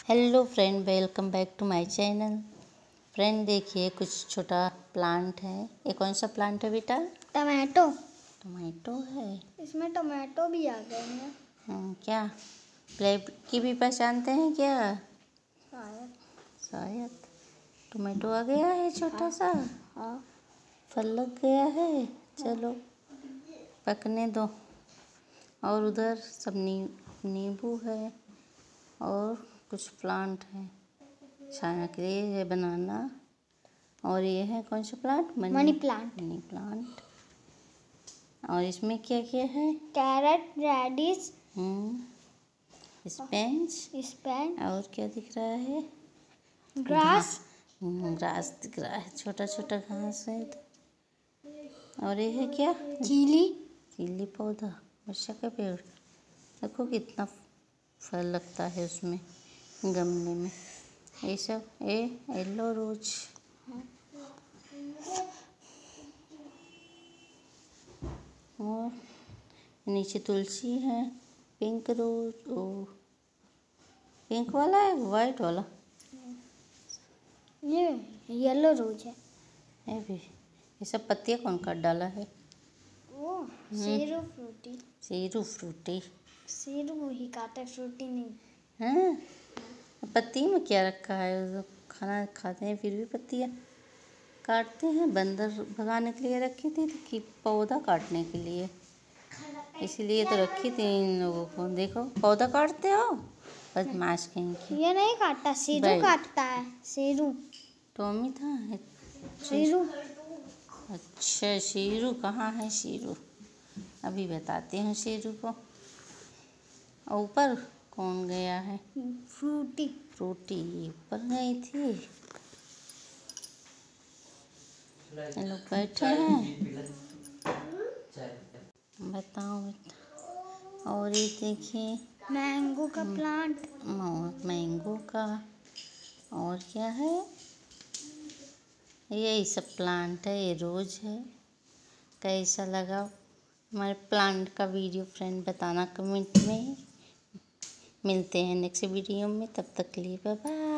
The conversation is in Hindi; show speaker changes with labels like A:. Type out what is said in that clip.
A: Hello friend, welcome back to my channel. Friend देखिए, कुछ छोटा प्लांट है। ये कौन सा प्लांट है बेटा?
B: टमाटो।
A: टमाटो है।
B: इसमें टमाटो भी आ गए हैं।
A: क्या ब्लैक की भी पहचानते हैं क्या?
B: शायद
A: टमाटो आ गया है छोटा सा।
B: हाँ।
A: फल लग गया है। चलो पकने दो। और उधर सब नींबू है और कुछ प्लांट है। छाया के लिए है बनाना। और ये है कौन सा plant?
B: Money plant.
A: Money plant. और इसमें क्या क्या है?
B: Carrot, radish,
A: spinach. और क्या दिख रहा है?
B: ग्रास।
A: ग्रास दिख रहा है, छोटा छोटा घास है। और ये है क्या? चिली पौधा, मिर्चा का पेड़। देखो कितना फल लगता है उसमें, गमले में। ये सब येलो रोज। और नीचे तुलसी है। पिंक रोज, पिंक वाला है, वाइट वाला।
B: ये येलो रोज है।
A: ये भी। ये सब पत्तियाँ कौन काट डाला है?
B: वो सीरू फ्रूटी। सीरू ही काटे, फ्रूटी नहीं।
A: हाँ, पत्ती में क्या रखा है? वो खाना खाते हैं फिर भी पत्तियाँ काटते हैं। बंदर भगाने के लिए रखी थी कि पौधा काटने के लिए? इसीलिए तो रखी थी इन लोगों को। देखो पौधा काटते हो, बदमाश कहीं की।
B: ये नहीं काटता, सीरू काटता है। सीरू
A: टॉमी था।
B: सीरू
A: अच्छा, शेरू कहाँ है? शेरू अभी बताती हूँ शेरू को। और ऊपर कौन गया है?
B: फ्रूटी
A: ऊपर गई थी। ये लोग बैठे हैं। बताओ। और ये देखिए,
B: मैंगो का प्लांट।
A: मैंगो का। और क्या है? यही सब प्लांट है। ये रोज है। कैसा लगा हमारे प्लांट का वीडियो फ्रेंड, बताना कमेंट में। मिलते हैं नेक्स्ट वीडियो में, तब तक के लिए बाय बाय।